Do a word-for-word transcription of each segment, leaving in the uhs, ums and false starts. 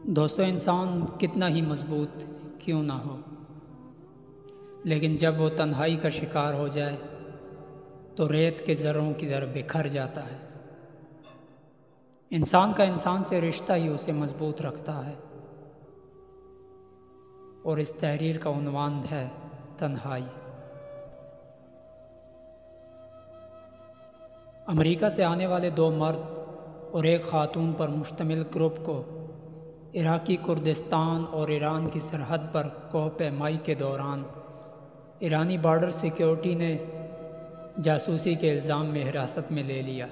دوستو، انسان کتنا ہی مضبوط کیوں نہ ہو، لیکن جب وہ تنہائی کا شکار ہو جائے تو ریت کے ذروں کی طرح بکھر جاتا ہے۔ انسان کا انسان سے رشتہ ہی اسے مضبوط رکھتا ہے، اور اس تحریر کا عنوان ہے تنہائی۔ امریکہ سے آنے والے دو مرد اور ایک خاتون پر مشتمل گروپ کو عراقی کردستان اور ایران کی سرحد پر کوہ پیمائی کے دوران ایرانی بارڈر سیکیورٹی نے جاسوسی کے الزام میں حراست میں لے لیا۔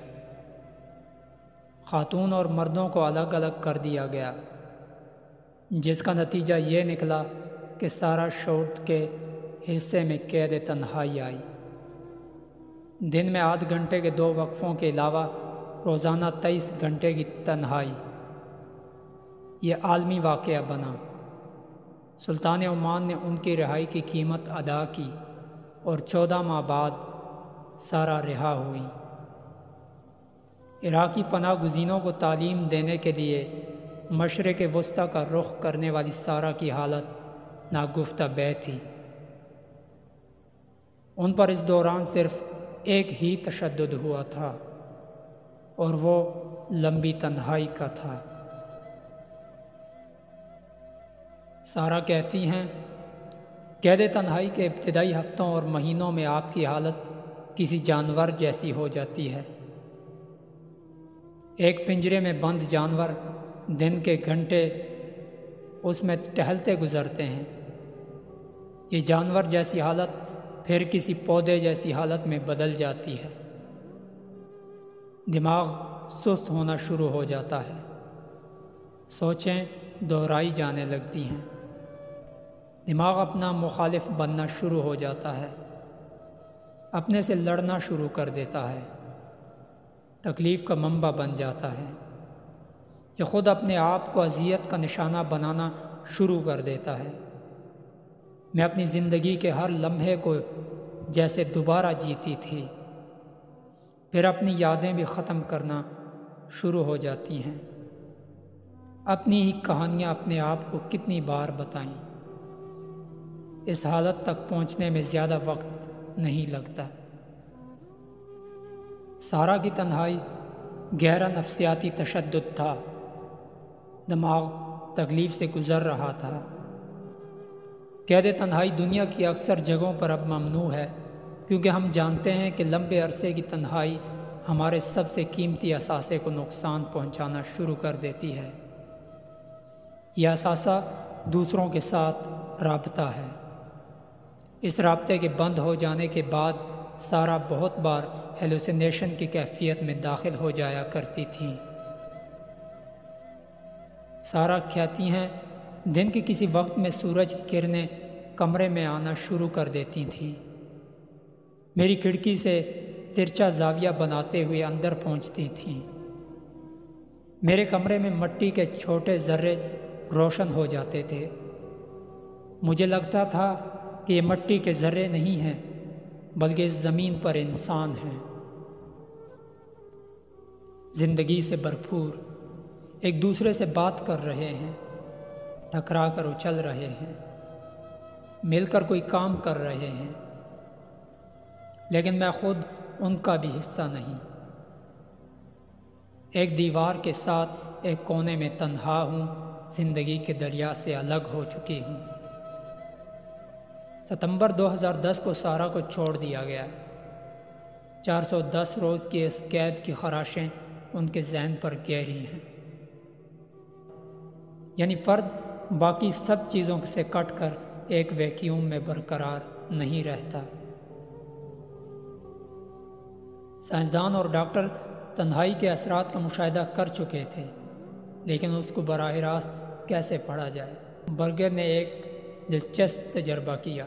خاتون اور مردوں کو الگ الگ کر دیا گیا، جس کا نتیجہ یہ نکلا کہ سارا شوٹ کے حصے میں قید تنہائی آئی۔ دن میں آدھ گھنٹے کے دو وقفوں کے علاوہ روزانہ تیئیس گھنٹے کی تنہائی، یہ عالمی واقعہ بنا۔ سلطان عمان نے ان کی رہائی کی قیمت ادا کی اور چودہ ماہ بعد سارا رہا ہوئی۔ عراقی پناہ گزینوں کو تعلیم دینے کے لیے مشرق وسطیٰ کا رخ کرنے والی سارا کی حالت ناگفتہ بہ تھی۔ ان پر اس دوران صرف ایک ہی تشدد ہوا تھا، اور وہ لمبی تنہائی کا تھا۔ سارا کہتی ہیں، قید تنہائی کے ابتدائی ہفتوں اور مہینوں میں آپ کی حالت کسی جانور جیسی ہو جاتی ہے۔ ایک پنجرے میں بند جانور دن کے گھنٹے اس میں ٹہلتے گزرتے ہیں۔ یہ جانور جیسی حالت پھر کسی پودے جیسی حالت میں بدل جاتی ہے۔ دماغ سست ہونا شروع ہو جاتا ہے، سوچیں دہرائی جانے لگتی ہیں، دماغ اپنا مخالف بننا شروع ہو جاتا ہے، اپنے سے لڑنا شروع کر دیتا ہے، تکلیف کا منبع بن جاتا ہے، یہ خود اپنے آپ کو اذیت کا نشانہ بنانا شروع کر دیتا ہے۔ میں اپنی زندگی کے ہر لمحے کو جیسے دوبارہ جیتی تھی، پھر اپنی یادیں بھی ختم کرنا شروع ہو جاتی ہیں۔ اپنی ہی کہانیاں اپنے آپ کو کتنی بار بتائیں۔ اس حالت تک پہنچنے میں زیادہ وقت نہیں لگتا۔ سارا کی تنہائی گہرا نفسیاتی تشدد تھا، دماغ تکلیف سے گزر رہا تھا۔ قید تنہائی دنیا کی اکثر جگہوں پر اب ممنوع ہے، کیونکہ ہم جانتے ہیں کہ لمبے عرصے کی تنہائی ہمارے سب سے قیمتی اثاثے کو نقصان پہنچانا شروع کر دیتی ہے۔ یہ اثاثہ دوسروں کے ساتھ رابطہ ہے۔ اس رابطے کے بند ہو جانے کے بعد سارا بہت بار ہیلوسینیشن کی کیفیت میں داخل ہو جایا کرتی تھی۔ سارا کہتی ہیں، دن کے کسی وقت میں سورج کی کرنیں کمرے میں آنا شروع کر دیتی تھیں، میری کھڑکی سے ترچھا زاویہ بناتے ہوئے اندر پہنچتی تھیں۔ میرے کمرے میں مٹی کے چھوٹے ذرے روشن ہو جاتے تھے۔ مجھے لگتا تھا کہ یہ مٹی کے ذرے نہیں ہیں، بلکہ اس زمین پر انسان ہیں، زندگی سے بھرپور، ایک دوسرے سے بات کر رہے ہیں، ٹکرا کر اچھل رہے ہیں، مل کر کوئی کام کر رہے ہیں، لیکن میں خود ان کا بھی حصہ نہیں۔ ایک دیوار کے ساتھ ایک کونے میں تنہا ہوں، زندگی کے دریا سے الگ ہو چکی ہوں۔ ستمبر دو ہزار دس کو سارا کو چھوڑ دیا گیا۔ چار سو دس روز کی اس قید کی خراشیں ان کے ذہن پر گہری ہیں۔ یعنی فرد باقی سب چیزوں سے کٹ کر ایک ویکیوم میں برقرار نہیں رہتا۔ سائنسدان اور ڈاکٹر تنہائی کے اثرات کا مشاہدہ کر چکے تھے، لیکن اس کو براہ راست کیسے پڑھا جائے؟ برگر نے ایک دلچسپ تجربہ کیا۔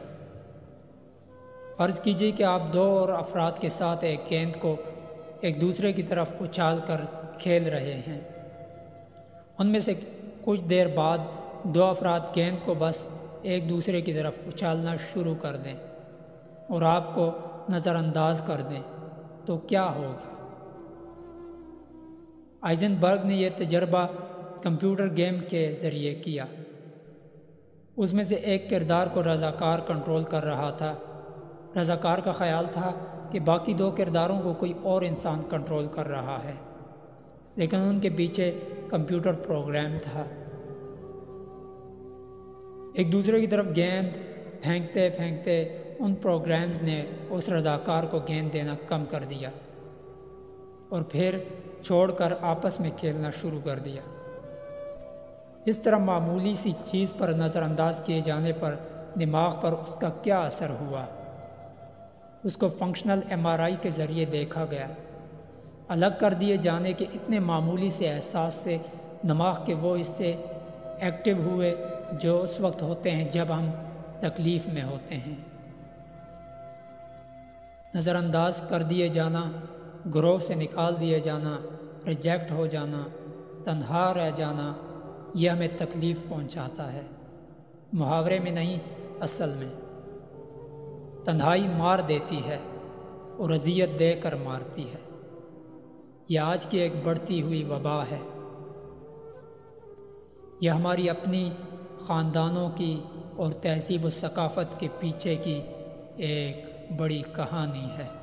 فرض کیجیے کہ آپ دو اور افراد کے ساتھ ایک گیند کو ایک دوسرے کی طرف اچھال کر کھیل رہے ہیں۔ ان میں سے کچھ دیر بعد دو افراد گیند کو بس ایک دوسرے کی طرف اچھالنا شروع کر دیں اور آپ کو نظر انداز کر دیں، تو کیا ہوگا؟ آئزن برگ نے یہ تجربہ کمپیوٹر گیم کے ذریعے کیا۔ اس میں سے ایک کردار کو رضاکار کنٹرول کر رہا تھا۔ رضاکار کا خیال تھا کہ باقی دو کرداروں کو کوئی اور انسان کنٹرول کر رہا ہے، لیکن ان کے پیچھے کمپیوٹر پروگرام تھا۔ ایک دوسرے کی طرف گیند پھینکتے پھینکتے ان پروگرامز نے اس رضاکار کو گیند دینا کم کر دیا اور پھر چھوڑ کر آپس میں کھیلنا شروع کر دیا۔ اس طرح معمولی سی چیز پر نظر انداز کیے جانے پر دماغ پر اس کا کیا اثر ہوا۔ اس کو فنکشنل ایم آر آئی کے ذریعے دیکھا گیا۔ الگ کر دیے جانے کے اتنے معمولی سے احساس سے دماغ کے وہ حصے ایکٹیو ہوئے جو اس وقت ہوتے ہیں جب ہم تکلیف میں ہوتے ہیں۔ نظر انداز کر دیے جانا، گروہ سے نکال دیے جانا، ریجیکٹ ہو جانا، تنہا رہ جانا، یہ ہمیں تکلیف پہنچاتا ہے، محاورے میں نہیں، اصل میں۔ تنہائی مار دیتی ہے اور اذیت دے کر مارتی ہے۔ یہ آج کی ایک بڑھتی ہوئی وبا ہے۔ یہ ہماری اپنی خاندانوں کی اور تہذیب و ثقافت کے پیچھے کی ایک بڑی کہانی ہے۔